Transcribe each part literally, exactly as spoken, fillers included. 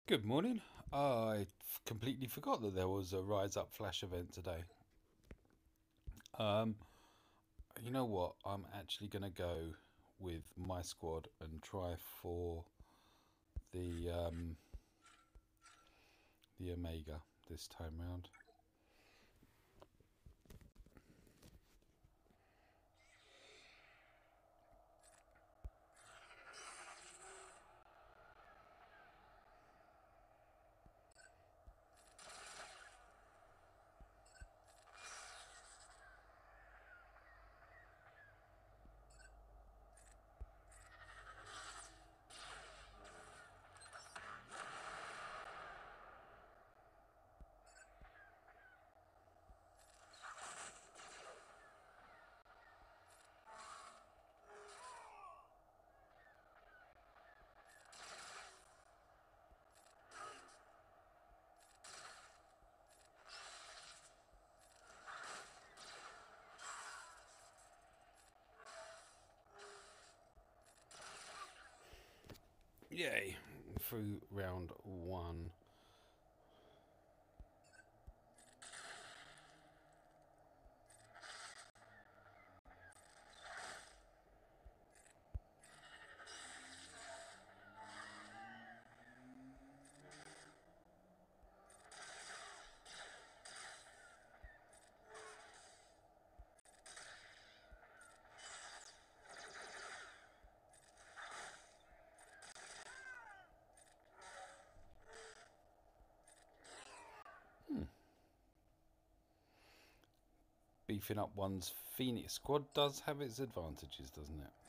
Good morning. I f- completely forgot that there was a Rise Up Flash event today. Um, you know what? I'm actually going to go with my squad and try for the um, the Omega this time round. Yay! Through round one. Hmm. Beefing up one's Phoenix squad does have its advantages, doesn't it?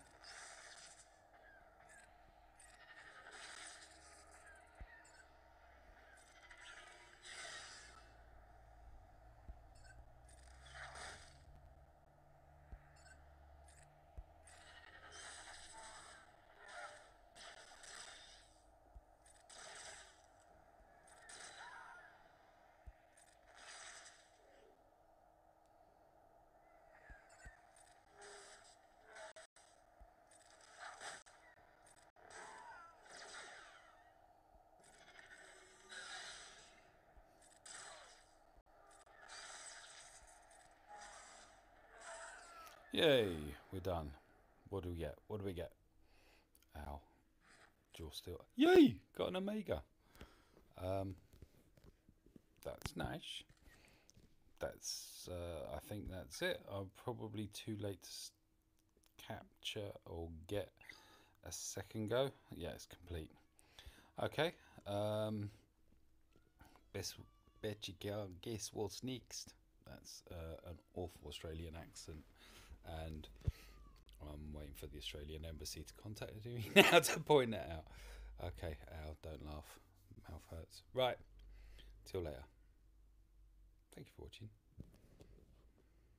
Yay! We're done. What do we get? What do we get? Ow. Jaw still. Yay! Got an Omega. Um, that's nice. That's uh, I think that's it. I'm probably too late to s- capture or get a second go. Yeah, it's complete. Okay. Um, best bet you can guess what's next. That's uh, an awful Australian accent, and I'm waiting for the Australian embassy to contact me now to point that out. Okay, Al, don't laugh. Mouth hurts. Right. Till later. Thank you for watching.